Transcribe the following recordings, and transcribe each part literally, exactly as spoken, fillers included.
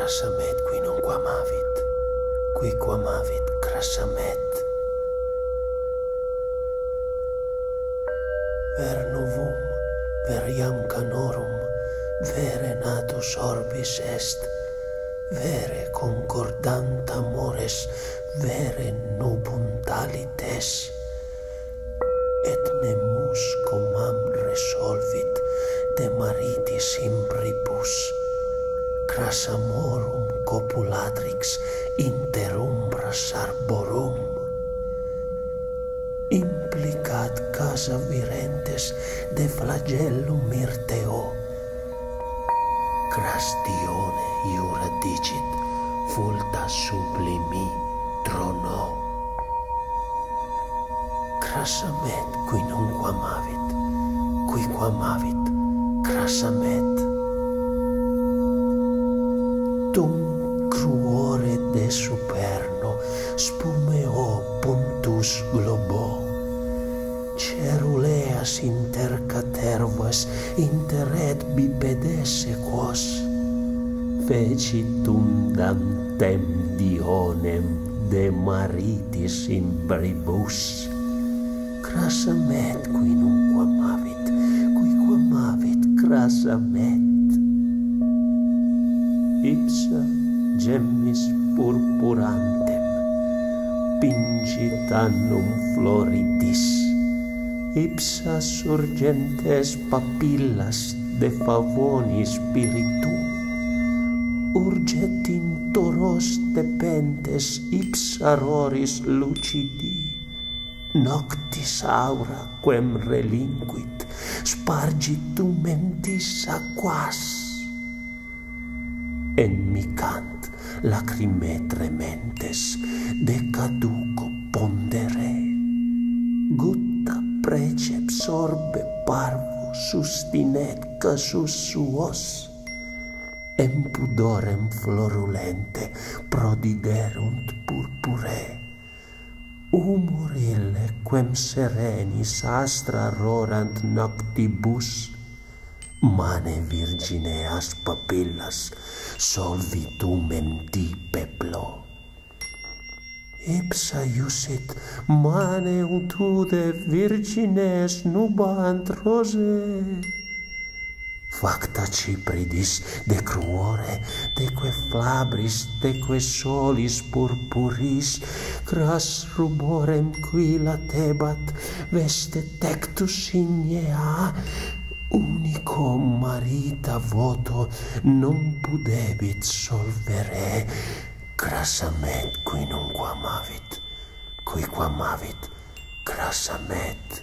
Crassamet qui non quamavit, qui quamavit crassamet. Ver novum, ver iam canorum, vere natus orbis est, vere concordant amores, vere nubunt alites, et nemus comam resolvit de maritis imbribus, crassamorum copulatrix inter umbras arborum, implicat casa virentes de flagellum Myrteo, cras Dione iura dicit vulta sublimi trono. Crassamet qui non quamavit, qui quamavit crassamet. Tum cruore de superno spumeo puntus globo, ceruleas inter catervas inter et bipedes quos, fecitum dantem Dionem de maritis imbribus. Crassamet qui non quamavit, qui quamavit crassamet. Ipsa gemmis purpurantem pingit annum floridis, ipsa surgentes papillas de favoni spiritu, urget in toros tepentes ipsa roris lucidi, noctis aura quem relinquit spargitum mentis aquas. Enmicant lacrimae trementes de caduco pondere, gutta preceps orbe parvo sustinet casus suos, em pudorem florulente prodigerunt purpure, humor ille quem serenis astra rorant noctibus, mane virgineas papillas solvitum enti peplo. Ipsa iusit mane utude virgines nubant rose. Facta cipridis de cruore, deque flabris, deque solis purpuris, cras ruborem qui latebat, veste tectus ignea, unico marita voto non pudebit solvere. Crassamet qui non quamavit, qui quamavit crassamet.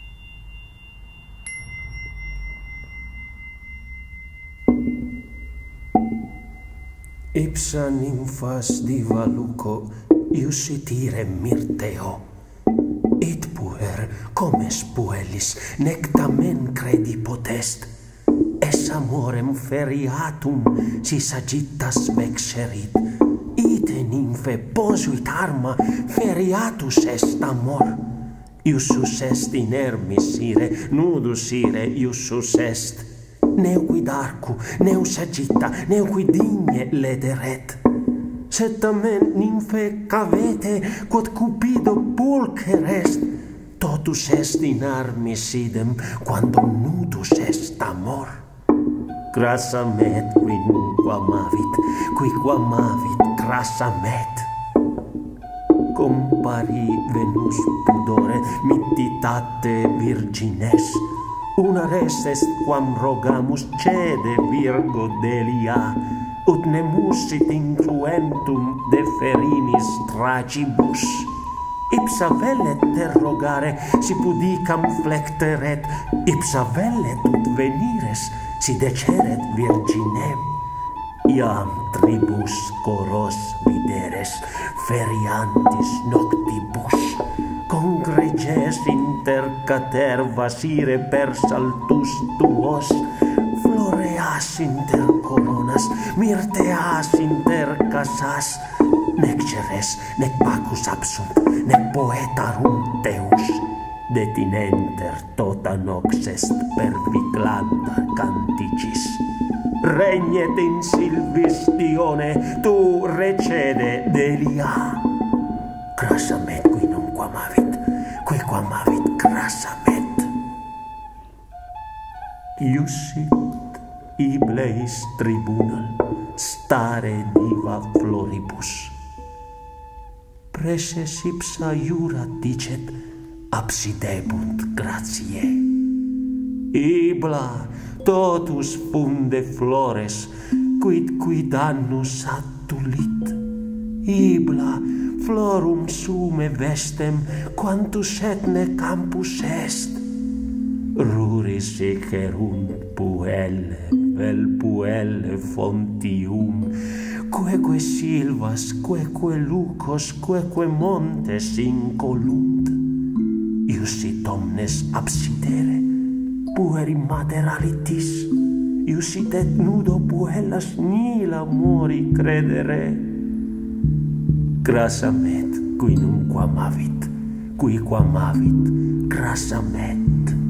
Ipsa nymphas diva luco iusit ire Myrteo, id puer comes puellis nec tamen credi potest, es amorem feriatum si sagittas vexerit, ite nymphe posuit arma feriatus est amor, iussus est inermis ire, nudus ire iussus est, neuquid arcu, neu sagitta, neuquid digne lederet, sed tamen nymphe cavete quod cupido pulcher est, totus est in armis idem quando nudus est amor. Crassamet qui non quamavit, qui quamavit crassamet. Compari Venus pudore mittitate virgines, una res est quam rogamus cede Virgo Delia, ut nemussit incruentum deferinis tragibus. Ipsa vellet terrogare si pudicam flecteret, ipsa vellet ut venires si deceret virginem. Iam tribus coros videres feriantis noctibus, congreges inter catervas ire per saltus tuos, floreas inter coronas, myrteas inter casas, nec ceres, nec bacchus absunt, nec poetarum Deus, detinenter tota nox est per viclanda canticis. regnet in silvistione, tu recede delia. Crassamet qui non quamavit, qui quamavit crassamet. Iussit ibleis tribunal, stare diva floribus. Preses ipsa iura dicet, absidebunt gratiae. Ibla totus funde flores, quid quid annus attulit. Ibla florum sume vestem, quantus etne campus est. Ruris icerunt puelle, vel puelle fontium, queque silvas, queque lucos, queque montes incolunt. Iussit omnes absidere, pueri materalitis, iussit et nudo puellas nihil mori credere. Crassamet qui nunc quamavit, qui quamavit crassamet.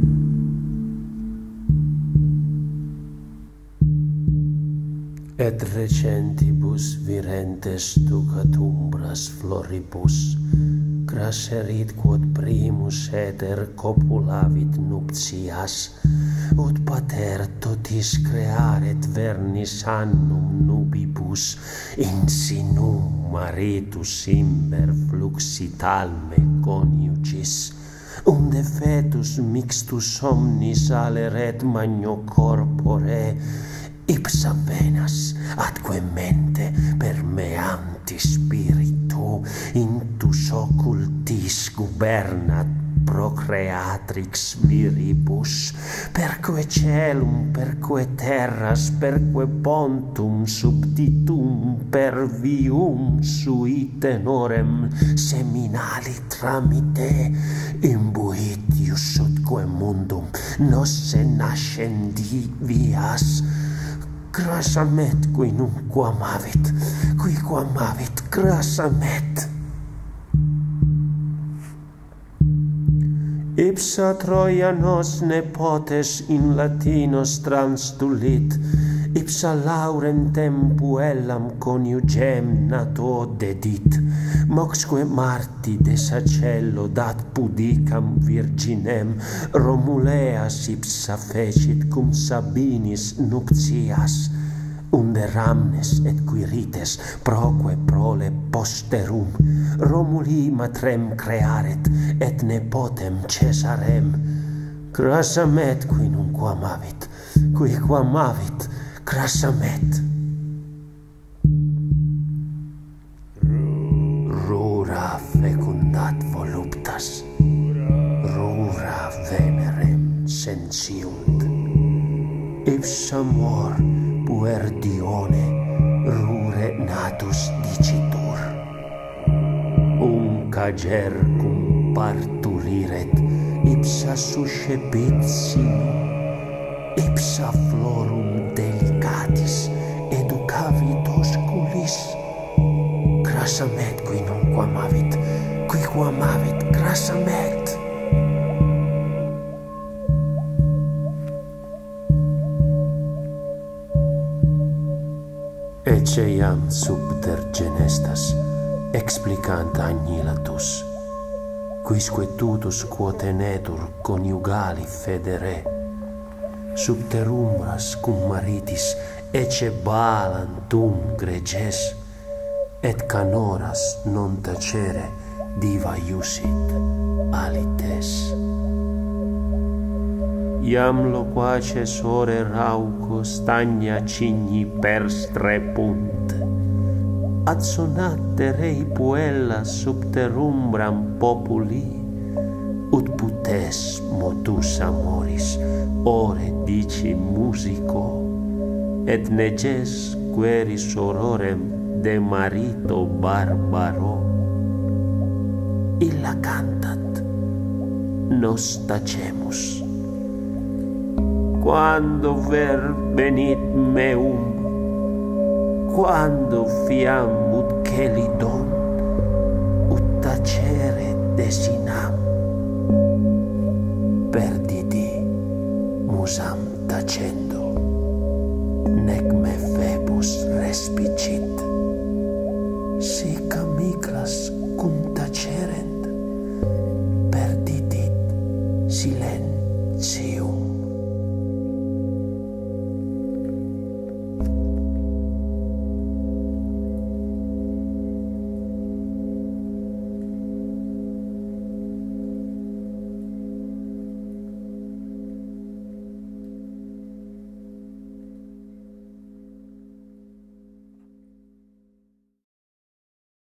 Et recentibus virentes ducat umbras floribus, crasserit quod primus eter copulavit nuptias, ut pater totis crearet vernis annum nubibus, insinum maritus imber fluxit alme coniugis, unde fetus mixtus omnis aleret magno corpore, ipsa venas atque mente permeanti spiritu intus occultis gubernat procreatrix viribus, perque celum, perque terras, perque pontum subditum per vium sui tenorem seminali tramite imbuit ius utque mundum nosse nascendi vias. Crassamet qui nunc quamavit, qui quamavit crassamet. Ipsa Troia nos nepotes in latinos transtulit, ipsa laurentem puellam coniugem nato dedit, moxque Marti de Sacello dat pudicam virginem, Romuleas ipsa fecit cum Sabinis nuptias, unde Ramnes et Quirites proque prole posterum Romuli matrem crearet et nepotem Caesarem. Crassamet qui nunc quamavit, qui quamavit crassamet. Rura fecundat voluptas, rura venerem sensiunt. Ipsa mor puer dione rure natus dicitur. Un cager cum parturiret, ipsa suscepit sinu, ipsa florum delicatis educavit osculis. Crassamet qui nunc quamavit, qui quamavit crassamet. Ecce iam subter genestas, explicant annilatus, quisque tutus quo tenetur coniugali federe, subter umbras cum maritis ecce balantum greges, et canoras non tacere diva iusit alites. Iam loquaces ore rauco stagna cigni per strepunt, ad sonate rei puella subter umbram populi, ut putes motus amoris ore dici musico, et neges queris ororem de marito barbaro. Illa cantat, nos tacemus. Quando ver venit meum, quando fiam ut celidon, ut tacere desideramus.